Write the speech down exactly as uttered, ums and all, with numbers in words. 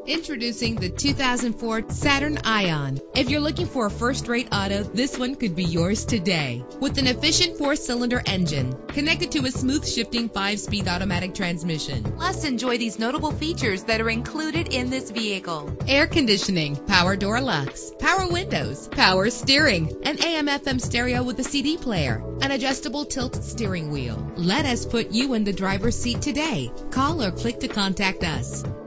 Introducing the two thousand four Saturn ION. If you're looking for a first-rate auto, this one could be yours today. With an efficient four-cylinder engine connected to a smooth shifting five-speed automatic transmission. Plus, enjoy these notable features that are included in this vehicle: air conditioning, power door locks, power windows, power steering, an A M F M stereo with a C D player, an adjustable tilt steering wheel. Let us put you in the driver's seat today. Call or click to contact us.